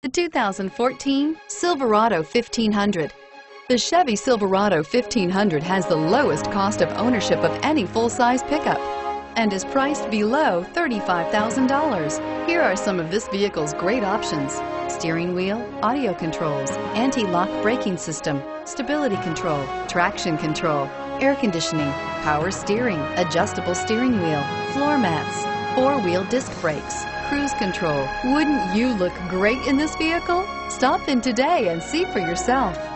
The 2014 Silverado 1500. The Chevy Silverado 1500 has the lowest cost of ownership of any full-size pickup and is priced below $35,000. Here are some of this vehicle's great options: steering wheel audio controls, anti-lock braking system, stability control, traction control, air conditioning, power steering, adjustable steering wheel, floor mats, four-wheel disc brakes, cruise control. Wouldn't you look great in this vehicle? Stop in today and see for yourself.